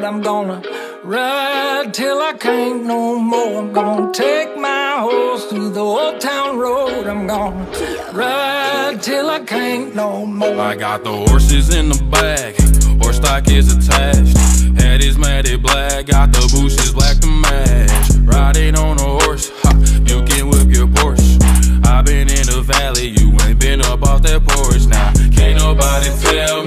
I'm gonna ride till I can't no more. I'm gonna take my horse through the old town road. I'm gonna ride till I can't no more. I got the horses in the back, horse stock is attached. Head is matted black, got the bushes black to match. Riding on a horse, ha, you can whip your Porsche. I been in the valley, you ain't been up off that porch. Now, can't nobody tell me